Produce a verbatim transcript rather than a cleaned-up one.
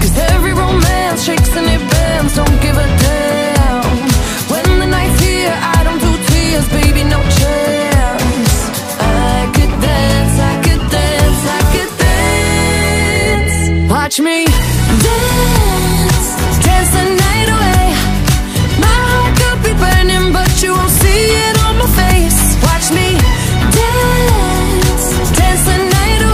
'cause every romance shakes and it bends. Don't give a damn. When the night's here, I don't do tears, baby, no chance. I could dance, I could dance, I could dance. Watch me dance, dance the